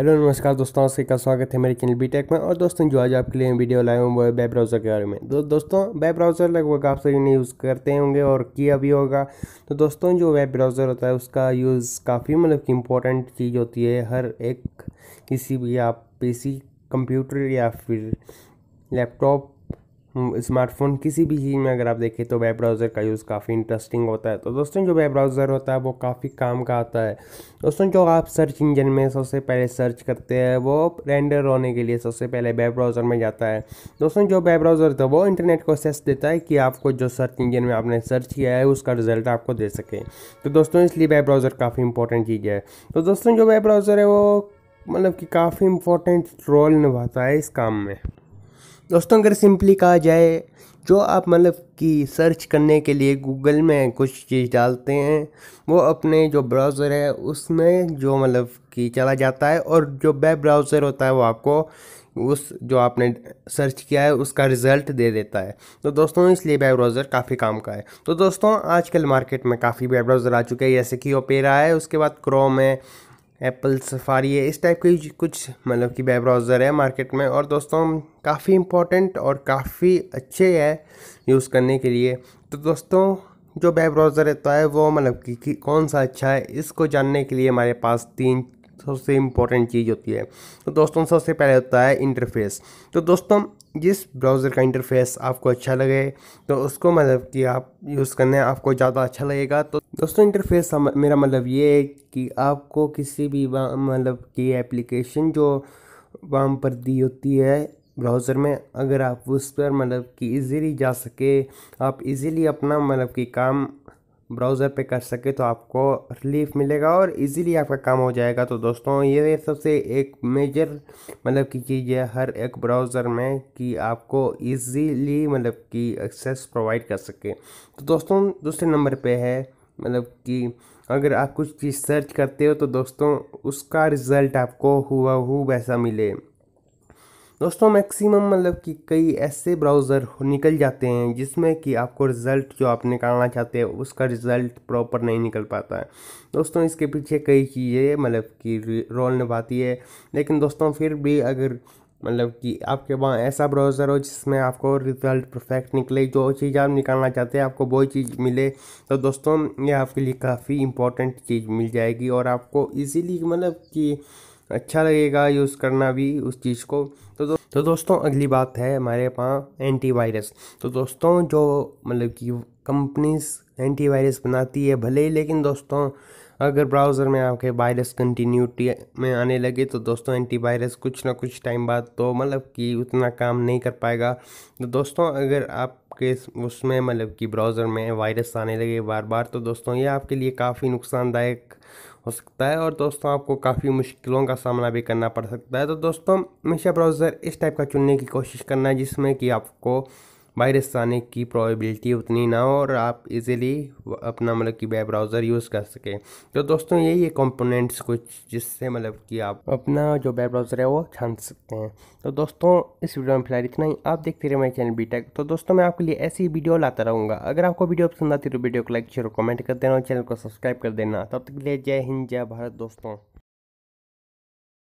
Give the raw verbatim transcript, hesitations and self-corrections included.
Hello नमस्कार दोस्तों, आपका स्वागत है मेरे चैनल बीटेक में। और दोस्तों जो आज आपके लिए वीडियो लाया हूँ वो है वेब ब्राउज़र के बारे में। दो, दोस्तों वेब ब्राउज़र लगभग आप सभी ने यूज़ करते होंगे और किया भी होगा। तो दोस्तों जो वेब ब्राउज़र होता है उसका यूज़ काफ़ी मतलब कि इम्पोर्टेंट चीज़ होती है। हर एक किसी भी आप पीसी, कंप्यूटर या फिर लैपटॉप, स्मार्टफोन, किसी भी चीज़ में अगर आप देखें तो वेब ब्राउज़र का यूज़ काफ़ी इंटरेस्टिंग होता है। तो दोस्तों जो वेब ब्राउज़र होता है वो काफ़ी काम का आता है। दोस्तों जो आप सर्च इंजन में सबसे पहले सर्च करते हैं वो रेंडर होने के लिए सबसे पहले वेब ब्राउज़र में जाता है। दोस्तों जो वेब ब्राउज़र होता है वो इंटरनेट को एक्सेस देता है कि आपको जो सर्च इंजन में आपने सर्च किया है उसका रिजल्ट आपको दे सके। तो दोस्तों इसलिए वेब ब्राउज़र काफ़ी इंपॉर्टेंट चीज़ है। तो दोस्तों जो वेब ब्राउज़र है वो मतलब कि काफ़ी इंपॉर्टेंट रोल निभाता है इस काम में। दोस्तों अगर सिंपली कहा जाए, जो आप मतलब कि सर्च करने के लिए गूगल में कुछ चीज़ डालते हैं वो अपने जो ब्राउज़र है उसमें जो मतलब कि चला जाता है, और जो वेब ब्राउज़र होता है वो आपको उस जो आपने सर्च किया है उसका रिज़ल्ट दे देता है। तो दोस्तों इसलिए वेब ब्राउज़र काफ़ी काम का है। तो दोस्तों आजकल मार्केट में काफ़ी वेब ब्राउज़र आ चुके हैं, जैसे कि ओपेरा है, उसके बाद क्रोम है, एप्पल सफारी है, इस टाइप के कुछ मतलब कि वेब ब्राउज़र है मार्केट में। और दोस्तों काफ़ी इम्पोर्टेंट और काफ़ी अच्छे है यूज़ करने के लिए। तो दोस्तों जो वेब ब्राउज़र रहता है वो मतलब कि, कि कौन सा अच्छा है, इसको जानने के लिए हमारे पास तीन सबसे इम्पोर्टेंट चीज़ होती है। तो दोस्तों सबसे पहले होता है इंटरफेस। तो दोस्तों जिस ब्राउज़र का इंटरफेस आपको अच्छा लगे तो उसको मतलब कि आप यूज़ करने आपको ज़्यादा अच्छा लगेगा। तो दोस्तों इंटरफेस मेरा मतलब ये है कि आपको किसी भी मतलब कि एप्लीकेशन जो वहाँ पर दी होती है ब्राउज़र में, अगर आप उस पर मतलब कि इजीली जा सके, आप इजीली अपना मतलब कि काम ब्राउज़र पे कर सके तो आपको रिलीफ मिलेगा और इजीली आपका काम हो जाएगा। तो दोस्तों ये सबसे एक मेजर मतलब की चीज़ है हर एक ब्राउज़र में कि आपको इजीली मतलब कि एक्सेस प्रोवाइड कर सके। तो दोस्तों दूसरे नंबर पे है मतलब कि अगर आप कुछ चीज़ सर्च करते हो तो दोस्तों उसका रिज़ल्ट आपको हुआ हु वैसा मिले। दोस्तों मैक्सिमम मतलब कि कई ऐसे ब्राउज़र निकल जाते हैं जिसमें कि आपको रिज़ल्ट जो आप निकालना चाहते हैं उसका रिज़ल्ट प्रॉपर नहीं निकल पाता है। दोस्तों इसके पीछे कई चीज़ें मतलब कि रोल निभाती है, लेकिन दोस्तों फिर भी अगर मतलब कि आपके वहाँ ऐसा ब्राउज़र हो जिसमें आपको रिज़ल्ट परफेक्ट निकले, जो चीज़ आप निकालना चाहते हैं आपको वो चीज़ मिले, तो दोस्तों ये आपके लिए काफ़ी इंपॉर्टेंट चीज़ मिल जाएगी और आपको ईज़िली मतलब कि अच्छा लगेगा यूज़ करना भी उस चीज़ को। तो दो, तो दोस्तों अगली बात है हमारे पास एंटीवायरस। तो दोस्तों जो मतलब कि कंपनीज एंटीवायरस बनाती है भले ही, लेकिन दोस्तों अगर ब्राउज़र में आपके वायरस कंटिन्यूटी में आने लगे तो दोस्तों एंटीवायरस कुछ ना कुछ टाइम बाद तो मतलब कि उतना काम नहीं कर पाएगा। तो दोस्तों अगर आपके उसमें मतलब कि ब्राउज़र में वायरस आने लगे बार बार तो दोस्तों ये आपके लिए काफ़ी नुकसानदायक हो सकता है और दोस्तों आपको काफ़ी मुश्किलों का सामना भी करना पड़ सकता है। तो दोस्तों हमेशा ब्राउज़र इस टाइप का चुनने की कोशिश करना जिसमें कि आपको वायरस आने की प्रोबेबिलिटी उतनी ना हो और आप इजीली अपना मतलब कि वेब ब्राउज़र यूज़ कर सकें। तो दोस्तों यही है कंपोनेंट्स कुछ जिससे मतलब कि आप अपना जो वेब ब्राउज़र है वो छान सकते हैं। तो दोस्तों इस वीडियो में फिलहाल इतना ही। आप देखते रहे मेरे चैनल बीटेक। तो दोस्तों मैं आपके लिए ऐसी वीडियो लाता रहूँगा। अगर आपको वीडियो पसंद आती है तो वीडियो को लाइक शेयर और कमेंट कर देना और चैनल को सब्सक्राइब कर देना। तब तक के लिए जय हिंद, जय भारत दोस्तों।